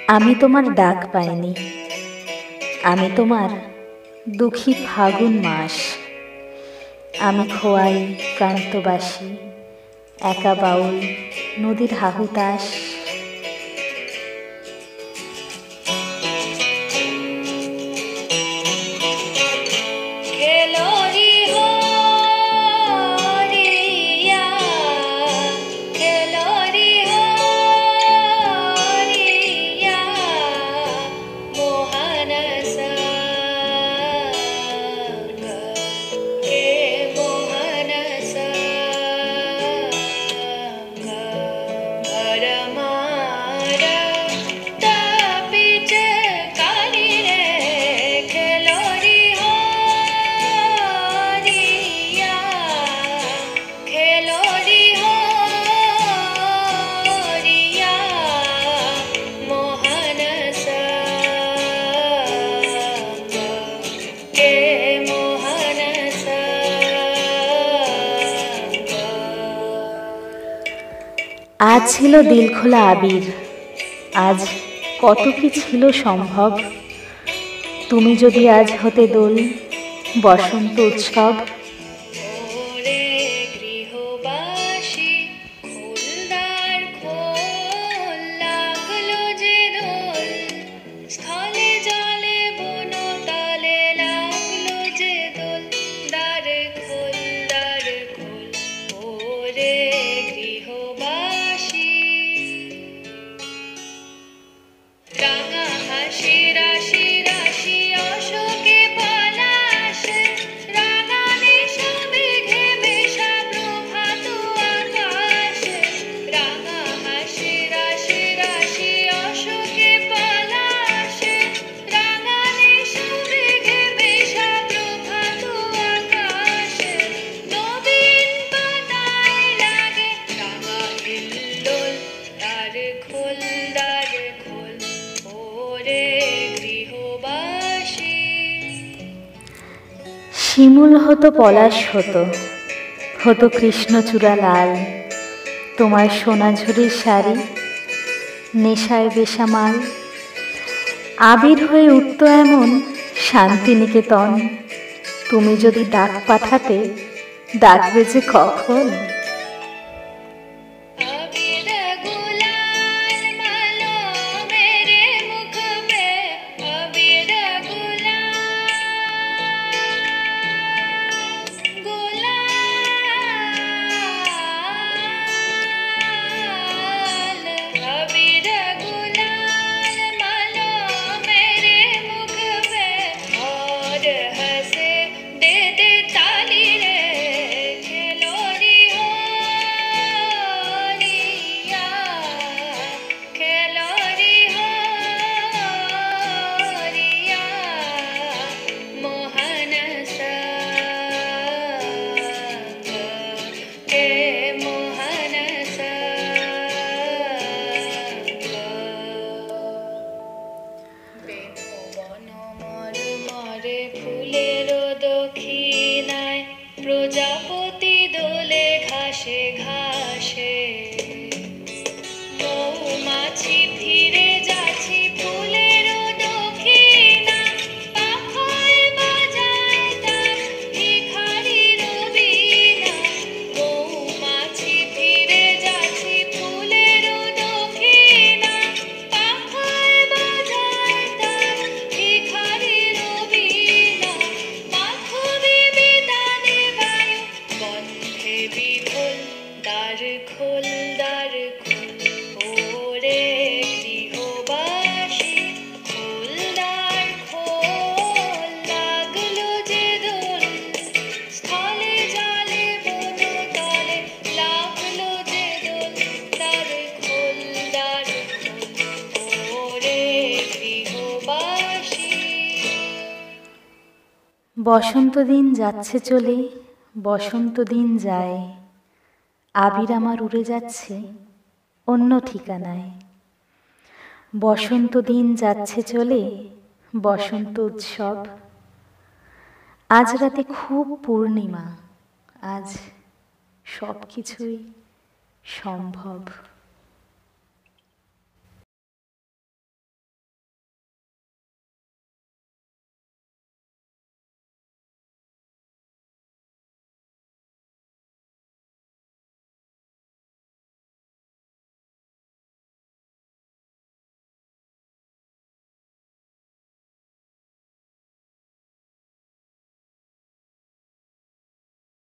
আমি তোমার ডাক পাইনি, আমি তোমার দুঃখী ফাগুন মাস। আমি খোয়াই প্রান্তবাসী, একা বাউল নদীর হাহুতাস। আজ ছিল দিলখোলা আবির, আজ কত কি ছিল সম্ভব। তুমি যদি আজ হতে দোল, বসন্ত উৎসব। শিমুল হতো পলাশ হতো, হতো কৃষ্ণচূড়া লাল। তোমার সোনাঝুরির শাড়ি নেশায় বেসামাল। আবির হয়ে উঠত এমন শান্তিনিকেতন। তুমি যদি ডাক পাঠাতে, ডাকবে যে কখন। প্রজাপতি দোলে ঘাসে ঘাসে, মৌমাছি ফিরে যাচ্ছি ফুলের দক্ষিণা। পাখায় বাজায় তার ভিখারির বীণা। মৌমাছি ফিরে যাচ্ছি ফুলের দক্ষিণা। পাখায় বাজায় তার ভিখারির বীণা। মাধবী বিতানে বায়ু গন্ধে বিভোল। দ্বার খোল, দ্বার খোল, ওরে গৃহবাসী, খোল দ্বার খোল। লাগলো যে দোল, স্থলে জলে বনতলে, লাগলো যে দোল। দ্বার খোল, দ্বার খোল, ওরে গৃহবাসী। বসন্ত দিন যাচ্ছে চলে, বসন্ত দিন যায়। আবির আমার উড়ে যাচ্ছে অন্য ঠিকানায়। বসন্ত দিন যাচ্ছে চলে, বসন্ত উৎসব। আজ রাতে খুব পূর্ণিমা, আজ সব কিছুই সম্ভব।